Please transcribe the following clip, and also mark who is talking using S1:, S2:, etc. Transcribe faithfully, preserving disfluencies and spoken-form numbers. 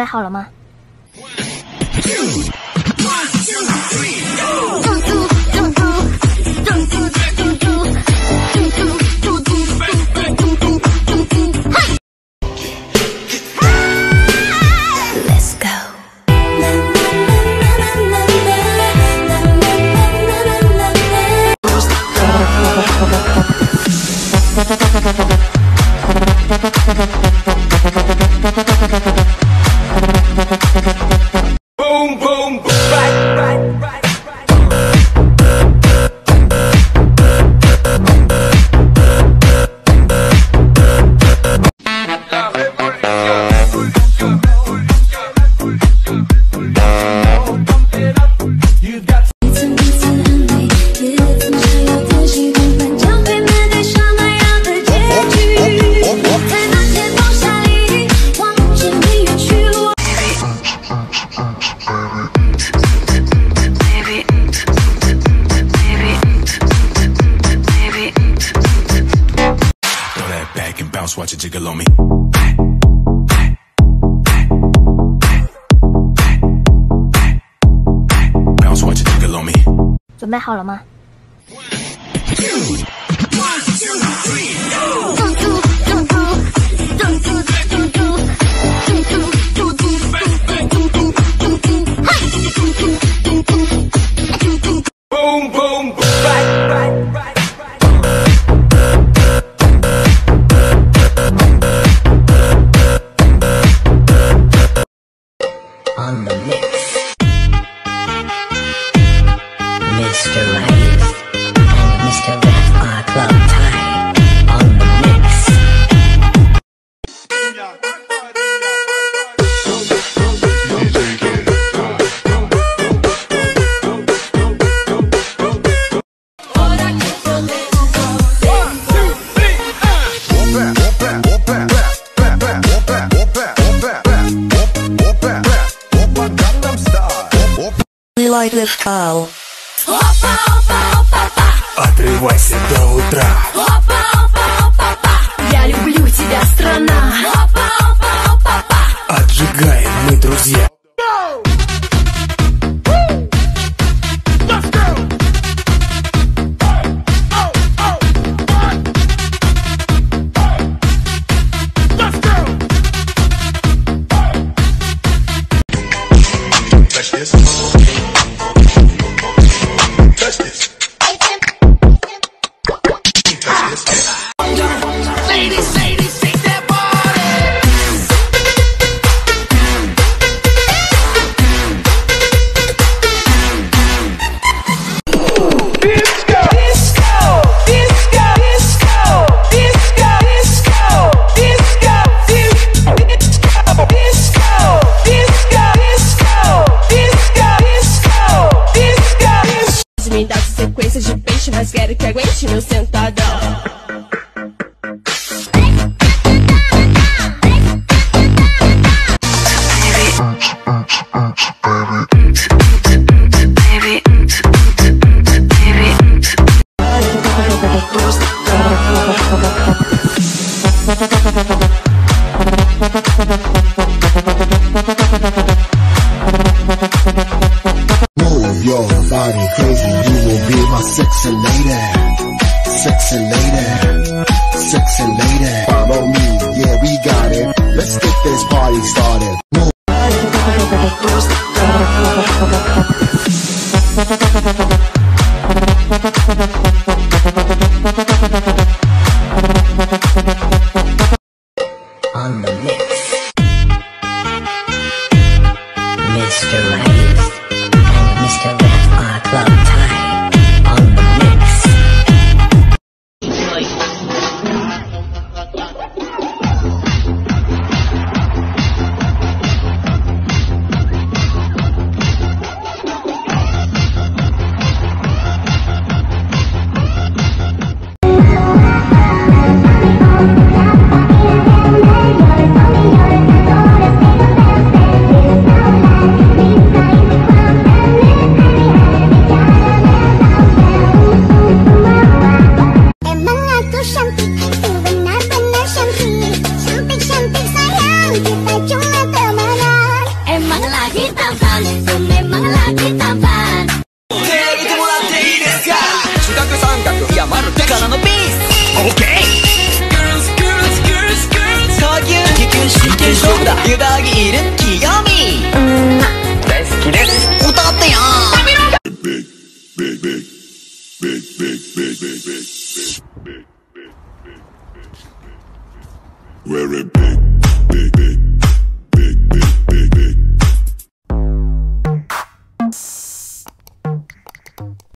S1: 准备好了吗？
S2: Boom, boom, right, right, right.
S3: Watch it jiggle on me. Bounce, watch it jiggle on me.
S1: 准备好了吗？
S2: Boom, boom, right, right, right.
S4: On the mix, Mister Rice and Mister Ref are club time. On the mix.
S5: Like this call.
S3: Отрывайся до утра.
S5: Я люблю тебя, страна.
S3: Отжигаем мы, друзья.
S2: Ladies, ladies, shake that body. Disco, disco, disco, disco, disco, disco, disco, disco, disco, disco, disco, disco.
S5: Me dá sequência de peixe, mas quero que aguente meu sentadão.
S6: Move your body crazy, you will be my sexy lady, sexy lady, sexy lady. Follow me, yeah we got it. Let's get this party started. Move.
S4: On the mix, Mister Rice and Mister Ref are club time. On the mix.
S1: 湯川ぎいる清美大好きです。歌ってよ。
S3: Big, big, big, big, big, big, big, big, big, big, big, big, big, very big.